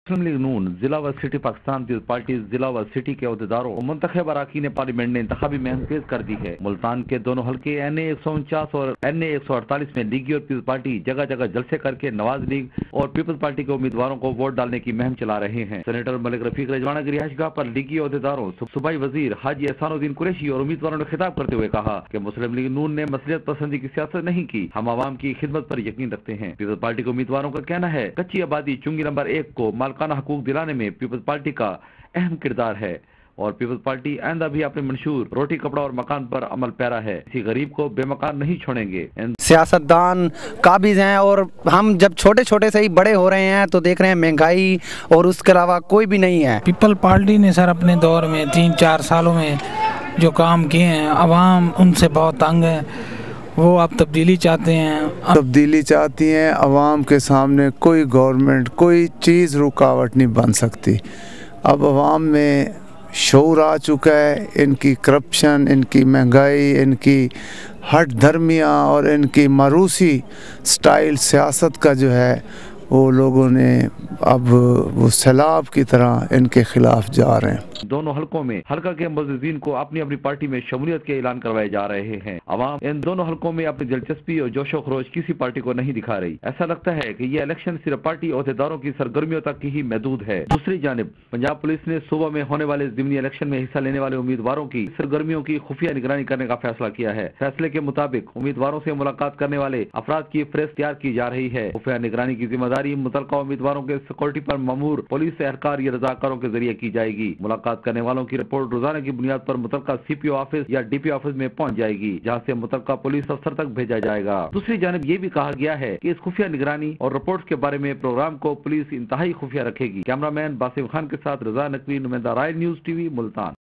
मुस्लिम league नून जिला व city Pakistan peoples party जिला व सिटी के अहदेदारों और मुंतखब अरकान पार्लियामेंट ने इंतखाबी मुहिम तेज कर दी है। मुल्तान के दोनों हल्के NA 149 और NA 148 में लीगी और पीपल्स पार्टी जगह जगह जलसे करके नवाज लीग और पीपल्स पार्टी के उम्मीदवारों को वोट डालने की मुहिम चला रहे हैं। सेनेटर मलिक रफीक रिजवाना की रिहाइशगाह पर लीगी अहदेदारों, सूबाई वजीर हाजी एहसानुद्दीन कुरैशी और उम्मीदवारों ने खिताब करते हुए कहा कि मुस्लिम लीग नून ने मसलियत पसंदी की सियासत नहीं की, हम आवाम की खिदमत पर यकीन रखते हैं। पीपल्स पार्टी के उम्मीदवारों का कहना है कच्ची आबादी चुंगी नंबर 1 को मालकाना हकूक दिलाने में पीपल्स पार्टी का अहम किरदार है और पीपल्स पार्टी आइंदा भी अपने मंशूर रोटी कपड़ा और मकान पर अमल पैरा है। किसी गरीब को बेमकान नहीं छोड़ेंगे। सियासतदान काबिज हैं और हम जब छोटे छोटे से ही बड़े हो रहे हैं तो देख रहे हैं महंगाई और उसके अलावा कोई भी नहीं है। पीपल पार्टी ने सर अपने दौर में 3-4 सालों में जो काम किए हैं, अवाम उनसे बहुत तंग है, वो आप तब्दीली चाहते हैं। तब्दीली चाहती हैं। अवाम के सामने कोई गवर्नमेंट कोई चीज़ रुकावट नहीं बन सकती। अब अवाम में शऊर आ चुका है। इनकी करप्शन, इनकी महंगाई, इनकी हट धर्मियाँ और इनकी मारूसी स्टाइल सियासत का जो है वो लोगों ने अब वो सैलाब की तरह इनके खिलाफ जा रहे हैं। दोनों हलकों में हल्का के मुअज़्ज़िज़ीन को अपनी अपनी पार्टी में शमूलियत के ऐलान करवाए जा रहे हैं। अवाम इन दोनों हलकों में अपनी दिलचस्पी और जोशो खरोश किसी पार्टी को नहीं दिखा रही। ऐसा लगता है कि ये इलेक्शन सिर्फ पार्टी अहदेदारों की सरगर्मियों तक ही महदूद है। दूसरी जानिब पंजाब पुलिस ने सूबा में होने वाले ज़िमनी इलेक्शन में हिस्सा लेने वाले उम्मीदवारों की सरगर्मियों की खुफिया निगरानी करने का फैसला किया है। फैसले के मुताबिक उम्मीदवारों से मुलाकात करने वाले अफराद की फहरिस्त तैयार की जा रही है। खुफिया निगरानी की जिम्मेदारी मुतल्लिका उम्मीदवारों के सिक्योरिटी पर ममूर पुलिस एहलकार या रजाकारों के जरिए की जाएगी। मुलाकात करने वालों की रिपोर्ट रोजाना की बुनियाद पर मुतल्लिका CPO ऑफिस या DP ऑफिस में पहुंच जाएगी, जहां से मुतल्लिका पुलिस अफसर तक भेजा जाएगा। दूसरी जानिब ये भी कहा गया है कि इस खुफिया निगरानी और रिपोर्ट के बारे में प्रोग्राम को पुलिस इंतहाई खुफिया रखेगी। कैमरामैन बासिम खान के साथ रजा नकवी, नुमाइंदा राय न्यूज़ TV, मुल्तान।